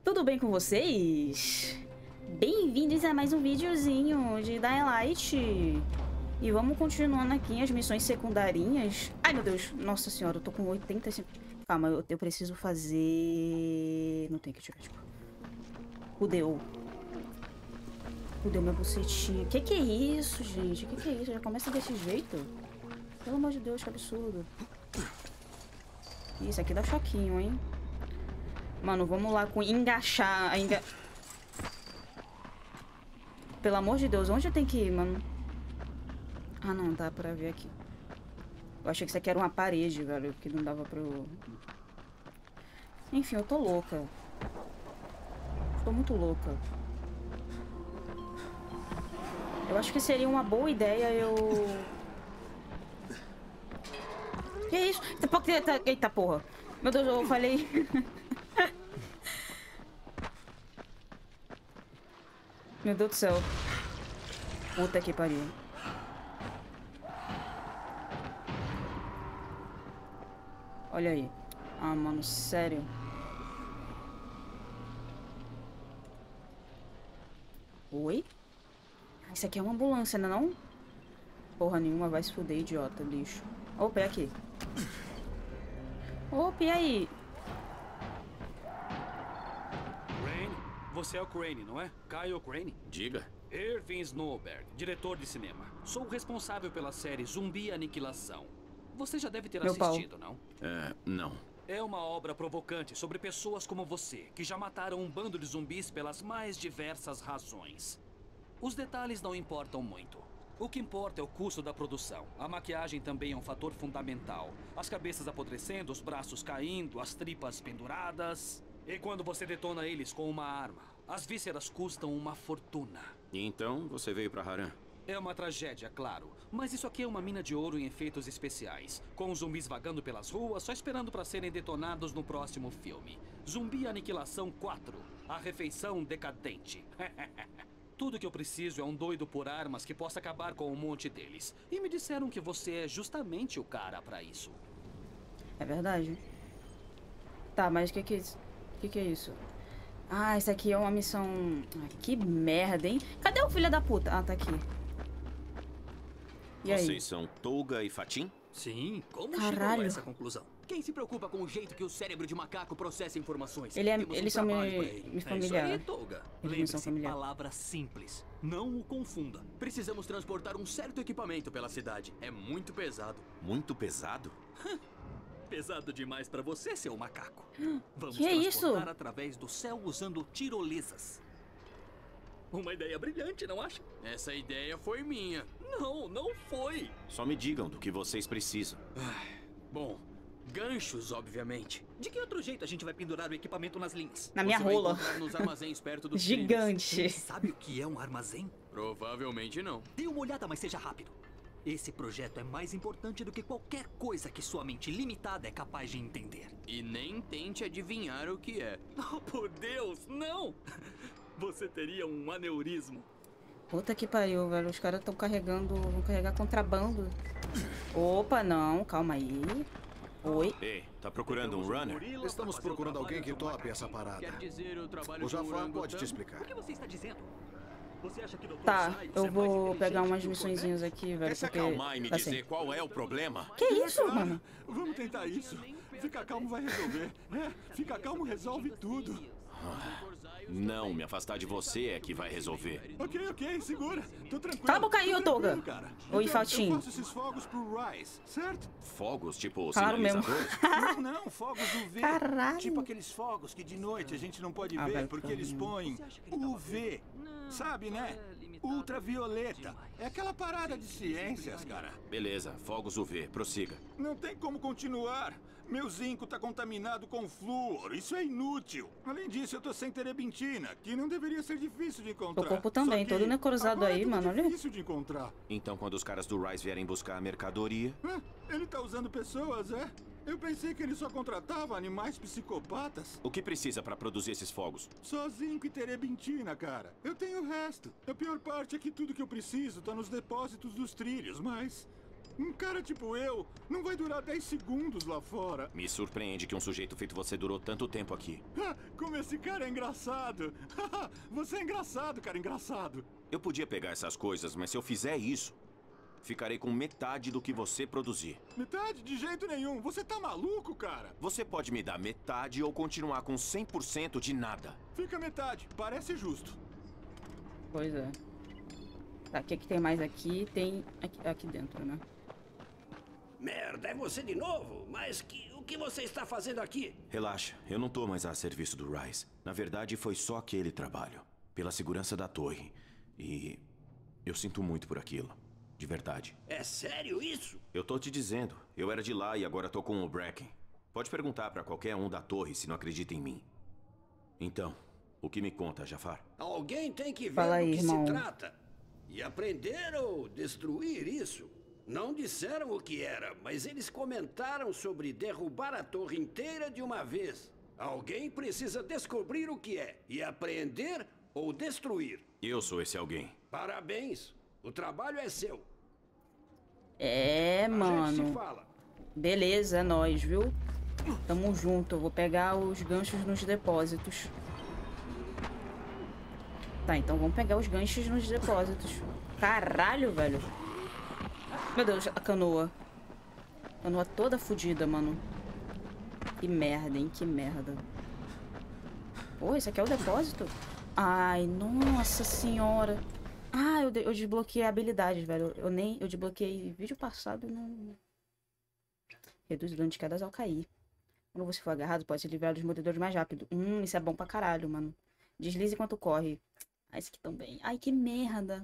Tudo bem com vocês? Bem-vindos a mais um videozinho de Dying Light. E vamos continuando aqui as missões secundarinhas. Ai, meu Deus. Nossa senhora, eu tô com 85... Calma, eu preciso fazer... Não tem que tirar, tipo... Fudeu meu bucetinho. Que é isso, gente? Que é isso? Já começa desse jeito? Pelo amor de Deus, que absurdo. Isso aqui dá choquinho, hein? Mano, vamos lá com engaixar. Pelo amor de Deus, onde eu tenho que ir, mano? Ah, não, dá pra ver aqui. Eu achei que isso aqui era uma parede, velho. Que não dava pra eu... Enfim, eu tô louca. Tô muito louca. Eu acho que seria uma boa ideia eu... Que isso? Eita porra. Meu Deus, eu falei... Meu Deus do céu. Puta que pariu. Olha aí. Ah, mano, sério. Oi? Isso aqui é uma ambulância, não é não? Porra nenhuma, vai se fuder, idiota, lixo. Opa, é aqui. Opa, e aí? Crane? Você é o Crane, não é? Kyle Crane? Diga. Irving Snowberg, diretor de cinema. Sou o responsável pela série Zumbi Aniquilação. Você já deve ter assistido, não? Não. É uma obra provocante sobre pessoas como você, que já mataram um bando de zumbis pelas mais diversas razões. Os detalhes não importam muito. O que importa é o custo da produção. A maquiagem também é um fator fundamental. As cabeças apodrecendo, os braços caindo, as tripas penduradas. E quando você detona eles com uma arma, as vísceras custam uma fortuna. E então você veio pra Haran? É uma tragédia, claro. Mas isso aqui é uma mina de ouro em efeitos especiais. Com os zumbis vagando pelas ruas, só esperando para serem detonados no próximo filme. Zumbi Aniquilação 4. A refeição decadente. Tudo que eu preciso é um doido por armas que possa acabar com um monte deles. E me disseram que você é justamente o cara pra isso. É verdade. Tá, mas o que é isso? O que é isso? Ah, isso aqui é uma missão... Ah, que merda, hein? Cadê o filho da puta? Ah, tá aqui. E aí? Vocês são Tolga e Fatin? Sim, como Caralho. chegou a essa conclusão? Quem se preocupa com o jeito que o cérebro de macaco processa informações? Eles são trabalho pra ele. me É isso familiar. aí, Tolga. Eles me são Lembre-se, familiar. palavra simples. Não o confunda. Precisamos transportar um certo equipamento pela cidade. É muito pesado. Muito pesado? Pesado demais pra você, seu macaco. Vamos Que é isso? transportar através do céu usando tirolesas. Uma ideia brilhante, não acha? Essa ideia foi minha. Não foi. Só me digam do que vocês precisam. Bom, ganchos, obviamente. De que outro jeito a gente vai pendurar o equipamento nas linhas? Na minha Você vai rola. encontrar nos armazéns perto dos Gigante. trilhos. Sabe o que é um armazém? Provavelmente não. Dê uma olhada, mas seja rápido. Esse projeto é mais importante do que qualquer coisa que sua mente limitada é capaz de entender. E nem tente adivinhar o que é. Oh, por Deus, não! Você teria um aneurismo. Puta que pariu, velho. Os caras estão carregando... Vão carregar contrabando. Opa, não. Calma aí. Oi. Ei, tá procurando um runner? Estamos procurando alguém que tope essa parada. Quer dizer, eu trabalho O com Jafar orangotango. pode te explicar. O que você está dizendo? Você acha que Dr. Tá, Sykes eu é mais vou inteligente pegar umas que o missõezinhas aqui, velho. Quer se Porque... acalmar e me assim. dizer qual é o problema? Que isso, mano? Vamos tentar isso. Fica calmo, vai resolver. Fica calmo, resolve tudo. Não, me afastar de você é que vai resolver. Ok, segura. Tô tranquilo. Cala a boca aí, tô ô Tolga. tranquilo, cara. Oi, Então, Fatinho. Eu faço esses fogos pro Rice, certo? Fogos, tipo Claro mesmo. sinalizadores? Não, fogos UV. Caralho. Tipo aqueles fogos que de noite a gente não pode Ah, ver velho, porque eles põem UV. Sabe, né? Ultravioleta. É aquela parada de ciências, cara. Beleza, fogos UV, prossiga. Não tem como continuar. Meu zinco tá contaminado com flúor. Isso é inútil. Além disso, eu tô sem terebentina, que não deveria ser difícil de encontrar. O corpo também, Só que todo necrosado agora aí, é tudo mano, olha. difícil de encontrar. Então quando os caras do Rise vierem buscar a mercadoria... Ele tá usando pessoas, é? Eu pensei que ele só contratava animais psicopatas. O que precisa pra produzir esses fogos? Só zinco e terebentina, cara. Eu tenho o resto. A pior parte é que tudo que eu preciso tá nos depósitos dos trilhos, mas... Um cara tipo eu não vai durar 10 segundos lá fora. Me surpreende que um sujeito feito você durou tanto tempo aqui. Como esse cara é engraçado. Você é engraçado, cara, engraçado. Eu podia pegar essas coisas, mas se eu fizer isso, ficarei com metade do que você produzir. Metade? De jeito nenhum. Você tá maluco, cara? Você pode me dar metade ou continuar com 100% de nada. Fica metade. Parece justo. Pois é. Tá, o que tem mais aqui? Tem aqui dentro, né? Merda, é você de novo? Mas o que você está fazendo aqui? Relaxa, eu não tô mais a serviço do Rise. Na verdade, foi só aquele trabalho. Pela segurança da torre. E eu sinto muito por aquilo. De verdade. É sério isso? Eu tô te dizendo. Eu era de lá e agora tô com o Bracken. Pode perguntar pra qualquer um da torre se não acredita em mim. Então, o que me conta, Jafar? Alguém tem que ver Fala aí, do que irmão. se trata. E aprender ou destruir isso. Não disseram o que era, mas eles comentaram sobre derrubar a torre inteira de uma vez. Alguém precisa descobrir o que é e aprender ou destruir. Eu sou esse alguém. Parabéns. O trabalho é seu. É, A gente mano. se fala. Beleza, é nóis, viu? Tamo junto. Eu vou pegar os ganchos nos depósitos. Tá, então vamos pegar os ganchos nos depósitos. Caralho, velho. Meu Deus, a canoa. Canoa toda fodida, mano. Que merda, hein? Que merda. Pô, esse aqui é o depósito? Ai, nossa senhora. Ah, eu desbloqueei habilidades, velho. Eu desbloqueei vídeo passado e não... Reduz o dano de quedas ao cair. Quando você for agarrado, pode se livrar dos mordedores mais rápido. Isso é bom pra caralho, mano. Deslize enquanto corre. Ah, esse aqui também. Ai, que merda.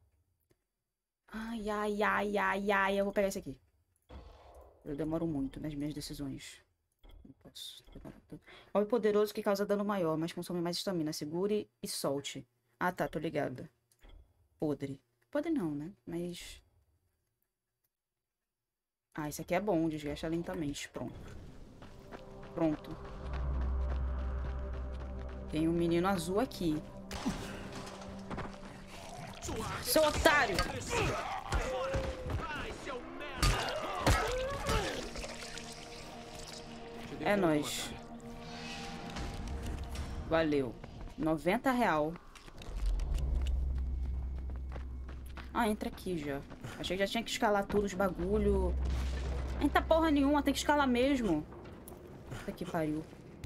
Ai, ai, ai, ai, ai. Eu vou pegar esse aqui. Eu demoro muito nas minhas decisões. Não posso. Golpe poderoso que causa dano maior, mas consome mais estamina. Segure e solte. Ah, tá. Tô ligada. Podre. Podre não, né? Mas... Ah, esse aqui é bom. Desgasta lentamente. Pronto. Pronto. Tem um menino azul aqui. Seu otário! É nóis. Valeu. R$90. Ah, entra aqui já. Achei que já tinha que escalar tudo os bagulho. Entra porra nenhuma, tem que escalar mesmo. Puta que pariu.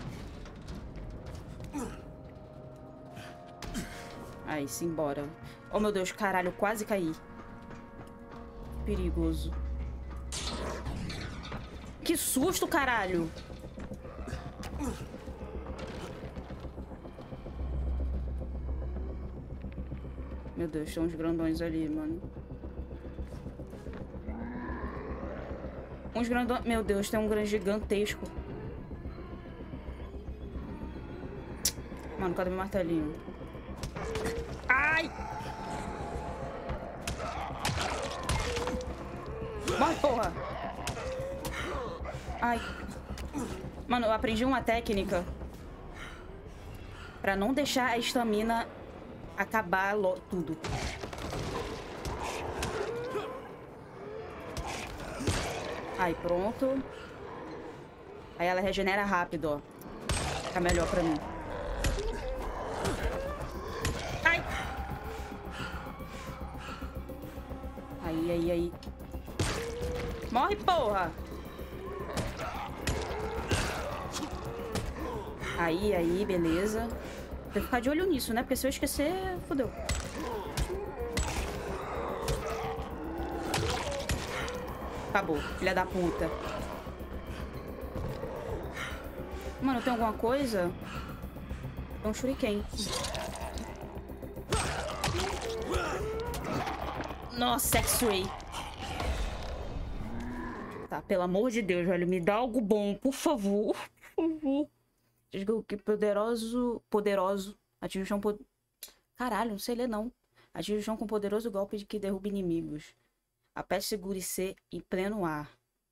Aí, simbora. Oh, meu Deus, caralho, eu quase caí. Perigoso. Que susto, caralho! Meu Deus, tem uns grandões ali, mano. Uns grandões... Meu Deus, tem um grande gigantesco. Mano, cadê meu martelinho? Ai! Morre, porra! Ai. Mano, eu aprendi uma técnica pra não deixar a estamina acabar tudo. Aí, pronto. Aí ela regenera rápido, ó. Fica melhor pra mim. Ai! Aí. Morre, porra! Aí, beleza. Tem que ficar de olho nisso, né? Porque se eu esquecer, fodeu. Acabou, filha da puta. Mano, tem alguma coisa? Tem um shuriken. Nossa, X-Ray. Tá, pelo amor de Deus, velho. Me dá algo bom, por favor. Por favor. Que poderoso. Atinge o chão Caralho, não sei ler não. Atinge o chão com poderoso golpe de que derruba inimigos. Aperte, segure C em pleno ar.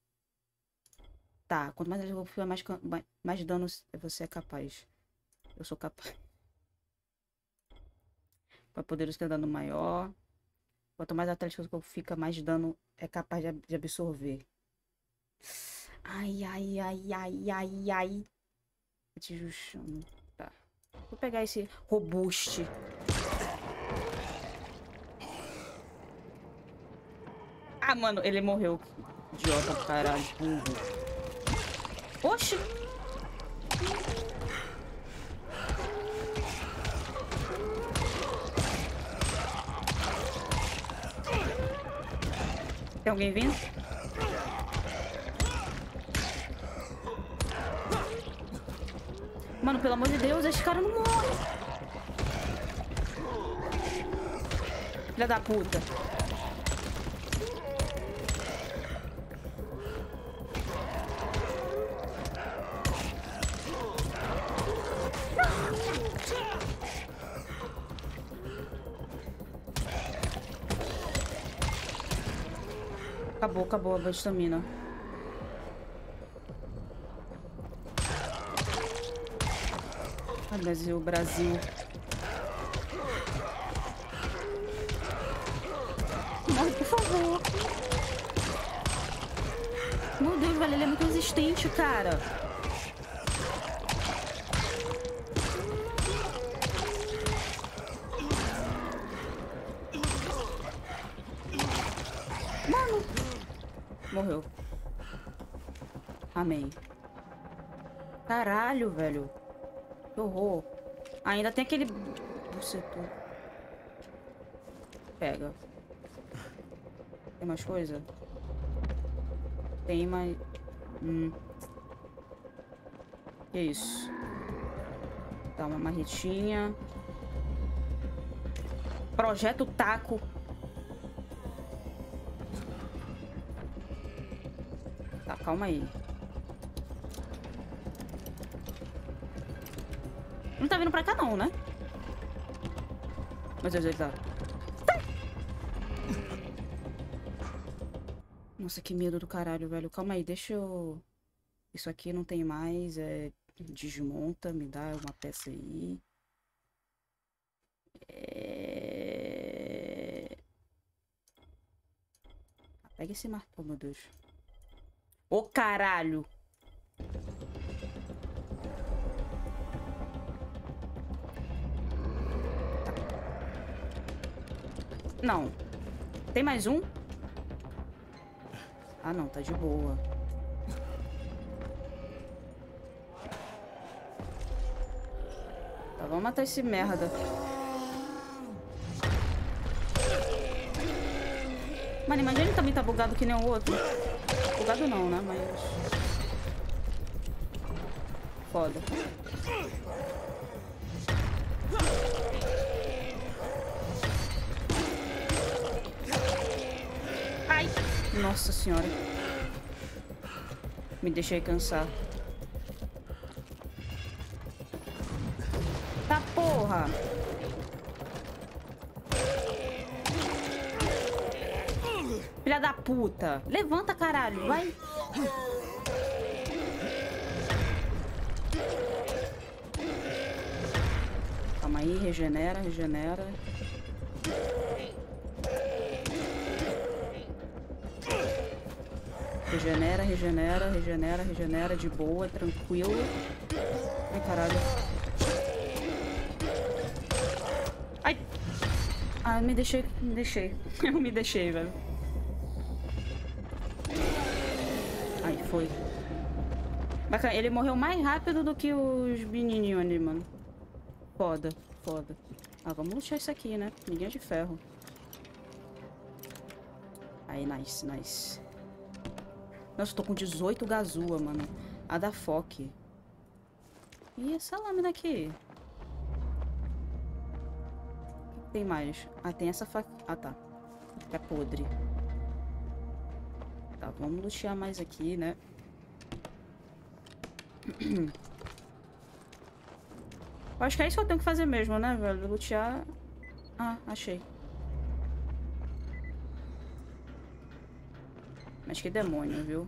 Tá, quanto mais ele golpeia, mais dano você é capaz. Eu sou capaz. Vai poderoso ter dano maior. Quanto mais atlético o corpo fica, mais dano é capaz de absorver. Ai, ai, ai, ai, ai, ai. Te justiçando. Tá. Vou pegar esse robuste. Ah, mano, ele morreu. Idiota do caralho. Oxi! Tem alguém vindo? Mano, pelo amor de Deus, esse cara não morre. Filha da puta. Acabou a estamina. Ai, Brasil. Morre, por favor. Meu Deus, velho, ele é muito resistente, cara. Mano. Morreu. Amém. Caralho, velho. Que horror. Ainda tem aquele... bucetor. Pega. Tem mais coisa? Tem mais... Que isso? Tá, uma marretinha. Projeto taco. Tá, calma aí. Não tá vindo pra cá não, né? Meu Deus, ele tá... Nossa, que medo do caralho, velho. Calma aí, deixa eu... Isso aqui não tem mais, desmonta, me dá uma peça aí. Pega esse martelo, oh, meu Deus. Ô, caralho! Não. Tem mais um? Ah, não. Tá de boa. Tá, vamos matar esse merda. Mano, imagina ele também tá bugado que nem o outro. Bugado não, né? Mas... Foda. Ai! Nossa senhora. Me deixei cansar. Tá porra! Filha da puta! Levanta, caralho! Vai! Calma aí, regenera, regenera. Regenera, regenera, regenera, regenera de boa, tranquilo. Ai, caralho. Ai! Ah, me deixei. Eu me deixei, velho. Ai, foi. Bacana, ele morreu mais rápido do que os menininhos ali, mano. Foda, foda. Ah, vamos lutar isso aqui, né? Ninguém é de ferro. Aí, nice, nice. Nossa, eu tô com 18 gazua, mano. A da Foque. E essa lâmina aqui? O que tem mais? Ah, tem essa faca. Ah, tá. É podre. Tá, vamos lutear mais aqui, né? Eu acho que é isso que eu tenho que fazer mesmo, né, velho? Lutear... Ah, achei. Mas que demônio, viu?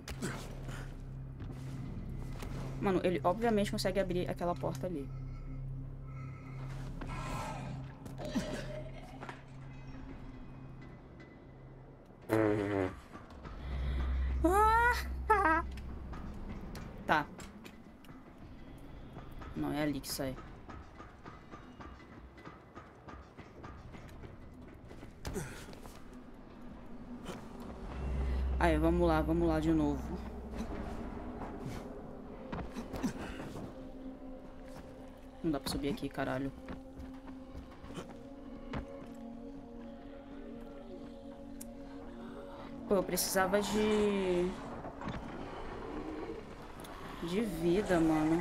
Mano, ele obviamente consegue abrir aquela porta ali. ali que sai. Aí, vamos lá de novo. Não dá pra subir aqui, caralho. Pô, eu precisava de vida, mano.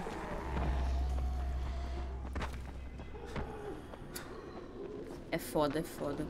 É foda, é foda.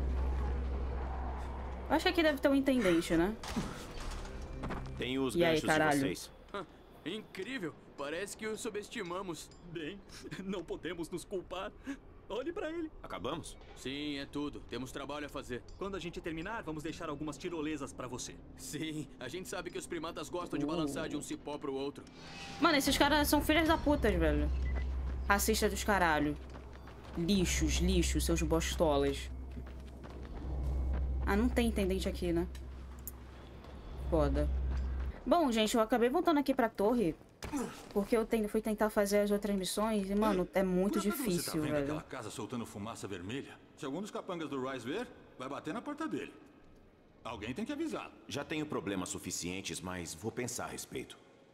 Eu acho que aqui deve ter um intendente, né? Tem os E aí, ganchos de caralho? vocês. Incrível. Parece que o subestimamos. Bem, não podemos nos culpar. Olhe pra ele. Acabamos? Sim, é tudo. Temos trabalho a fazer. Quando a gente terminar, vamos deixar algumas tirolesas pra você. Sim, a gente sabe que os primatas gostam de balançar de um cipó pro outro. Mano, esses caras são filhas da puta, velho. Racista dos caralho. Lixos, seus bostolas. Ah, não tem intendente aqui, né? Foda. Bom, gente, eu acabei voltando aqui pra torre. Porque eu fui tentar fazer as outras missões e, mano, é muito difícil, Você tá vendo velho. aquela casa soltando fumaça vermelha? Se algum dos capangas do Rice ver, vai bater na porta dele. Alguém tem que avisar. Já tenho problemas suficientes, mas vou pensar a respeito.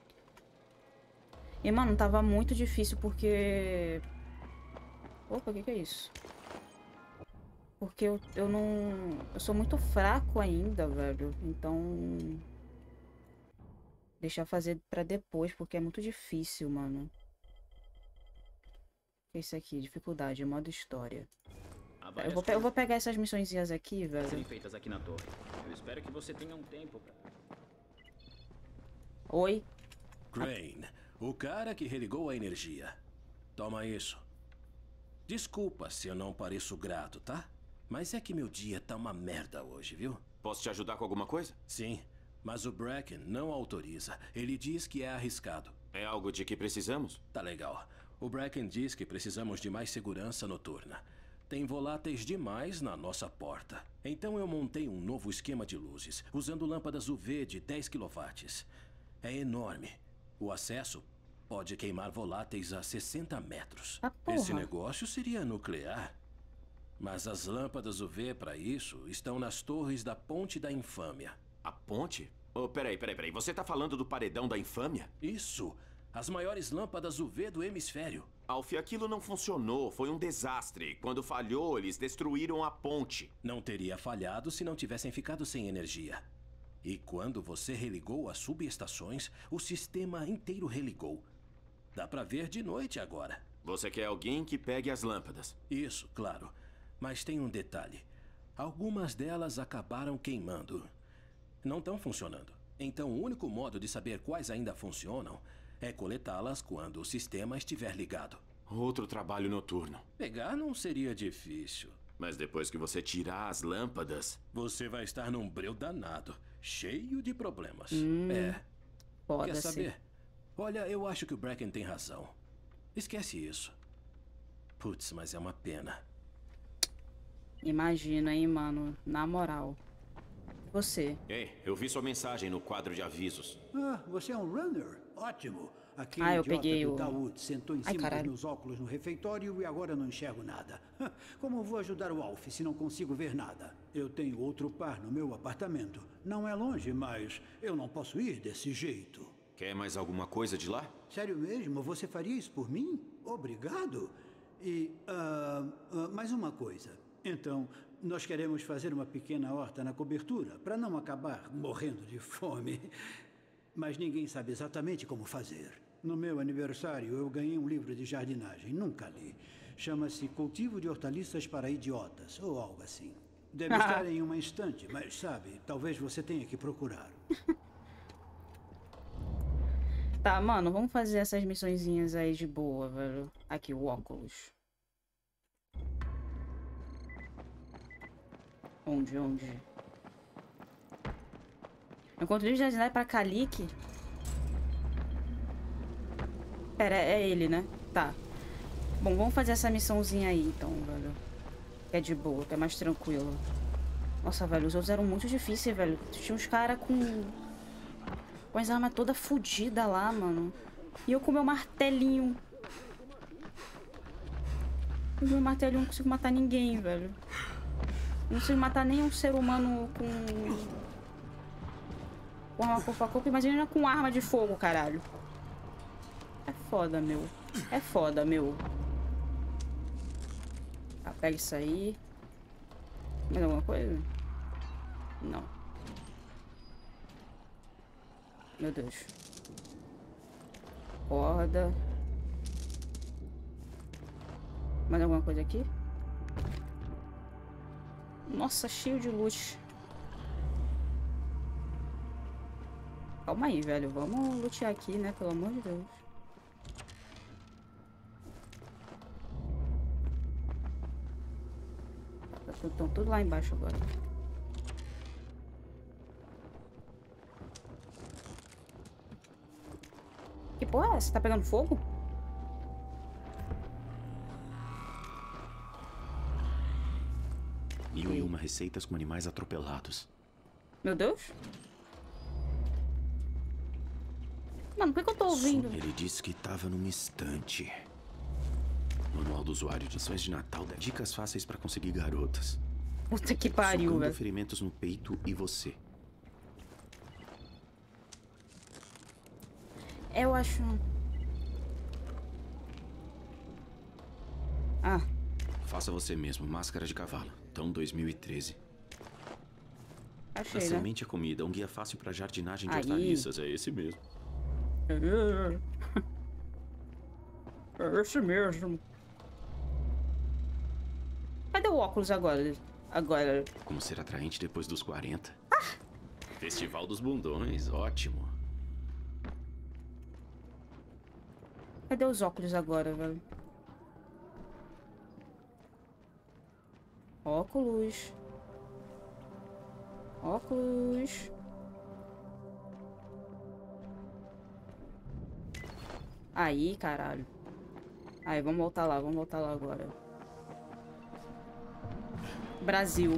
E, mano, tava muito difícil porque... Opa, o que é isso? Porque eu não... Eu sou muito fraco ainda, velho. Então... Deixar fazer pra depois, porque é muito difícil, mano. Esse aqui, dificuldade, modo história. Eu vou pegar essas missõezinhas aqui, velho. Serem feitas aqui na torre. Eu espero que você tenha um tempo pra... Oi? Crane, o cara que religou a energia. Toma isso. Desculpa se eu não pareço grato, tá? Mas é que meu dia tá uma merda hoje, viu? Posso te ajudar com alguma coisa? Sim, mas o Bracken não autoriza. Ele diz que é arriscado. É algo de que precisamos? Tá legal. O Bracken diz que precisamos de mais segurança noturna. Tem voláteis demais na nossa porta. Então eu montei um novo esquema de luzes, usando lâmpadas UV de 10 kW. É enorme. O acesso pode queimar voláteis a 60 metros. Ah, porra. Esse negócio seria nuclear. Mas as lâmpadas UV para isso estão nas torres da Ponte da Infâmia. A ponte? Oh, peraí. Você tá falando do paredão da infâmia? Isso! As maiores lâmpadas UV do hemisfério. Alfie, aquilo não funcionou. Foi um desastre. Quando falhou, eles destruíram a ponte. Não teria falhado se não tivessem ficado sem energia. E quando você religou as subestações, o sistema inteiro religou. Dá pra ver de noite agora. Você quer alguém que pegue as lâmpadas? Isso, claro. Mas tem um detalhe. Algumas delas acabaram queimando. Não estão funcionando. Então o único modo de saber quais ainda funcionam é coletá-las quando o sistema estiver ligado. Outro trabalho noturno. Pegar não seria difícil. Mas depois que você tirar as lâmpadas... Você vai estar num breu danado, cheio de problemas. Quer Foda-se. saber? Olha, eu acho que o Bracken tem razão. Esquece isso. Putz, mas é uma pena. Imagina, hein, mano. Na moral. Você. Ei, eu vi sua mensagem no quadro de avisos. Ah, você é um runner? Ótimo. Aquele Ah, eu idiota peguei do o... Daoud sentou em Ai, cima dos caralho. meus óculos no refeitório e agora não enxergo nada. Como vou ajudar o Alf se não consigo ver nada? Eu tenho outro par no meu apartamento. Não é longe, mas eu não posso ir desse jeito. Quer mais alguma coisa de lá? Sério mesmo? Você faria isso por mim? Obrigado. E, mais uma coisa. Então, nós queremos fazer uma pequena horta na cobertura, para não acabar morrendo de fome. Mas ninguém sabe exatamente como fazer. No meu aniversário, eu ganhei um livro de jardinagem. Nunca li. Chama-se Cultivo de Hortaliças para Idiotas, ou algo assim. Deve estar em uma estante, mas sabe, talvez você tenha que procurar. Tá, mano, vamos fazer essas missõezinhas aí de boa, velho. Aqui, o óculos. Onde? Encontrei o jardinário pra Kalik. Pera, é ele, né? Tá. Bom, vamos fazer essa missãozinha aí, então, velho. Que é de boa, que é mais tranquilo. Nossa, velho, os outros eram muito difíceis, velho. Tinha uns caras com as armas todas fodidas lá, mano. E eu com meu martelinho. Com o meu martelo eu não consigo matar ninguém, velho. Eu não consigo matar nenhum ser humano com arma corpo a corpo. Imagina com arma de fogo, caralho. É foda, meu. É foda, meu. Tá, pega isso aí. Mais alguma coisa? Não. Meu Deus. Corda. Mais alguma coisa aqui? Nossa, cheio de loot. Calma aí, velho. Vamos lutear aqui, né? Pelo amor de Deus. Estão tudo lá embaixo agora. Que porra é essa? Tá pegando fogo? Mil e uma receitas com animais atropelados. Meu Deus. Mano, por que eu tô ouvindo? Ele disse que tava numa estante. Manual do usuário de ações de Natal dá dicas fáceis pra conseguir garotas. Puta que pariu, velho. Ferimentos no peito e você. Eu acho... Ah. Faça você mesmo, máscara de cavalo. Então 2013. Achei, a né? semente é comida, um guia fácil pra jardinagem de hortaliças. É esse mesmo. É esse mesmo. Cadê o óculos agora? Como ser atraente depois dos 40. Festival dos bundões, ótimo. Cadê os óculos agora, velho? Óculos. Óculos. Aí, caralho. Aí, vamos voltar lá agora. Brasil.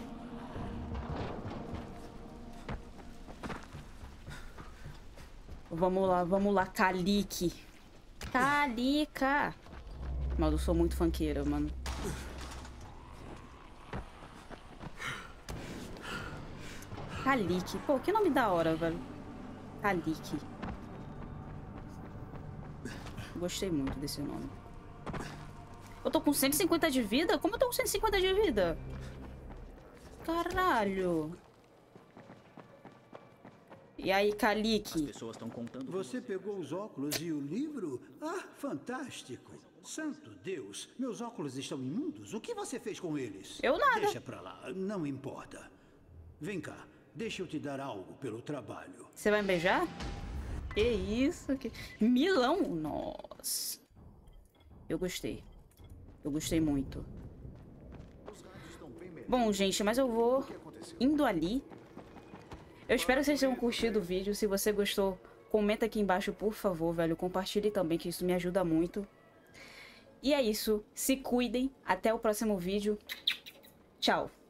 Vamos lá, Calique. Calica. Mano, eu sou muito funkeira, mano. Calique. Pô, que nome da hora, velho. Calique. Gostei muito desse nome. Eu tô com 150 de vida? Como eu tô com 150 de vida? Caralho. E aí, Calique? As pessoas estão contando. Você pegou os óculos e o livro? Ah, fantástico. Santo Deus, meus óculos estão imundos. O que você fez com eles? Eu nada. Deixa pra lá, não importa. Vem cá, deixa eu te dar algo pelo trabalho. Você vai me beijar? Que isso? Que... Milão? Nossa. Eu gostei. Eu gostei muito. Bom, gente, mas eu vou indo ali. Eu espero que vocês tenham curtido o vídeo. Se você gostou, comenta aqui embaixo, por favor, velho. Compartilhe também, que isso me ajuda muito. E é isso. Se cuidem. Até o próximo vídeo. Tchau.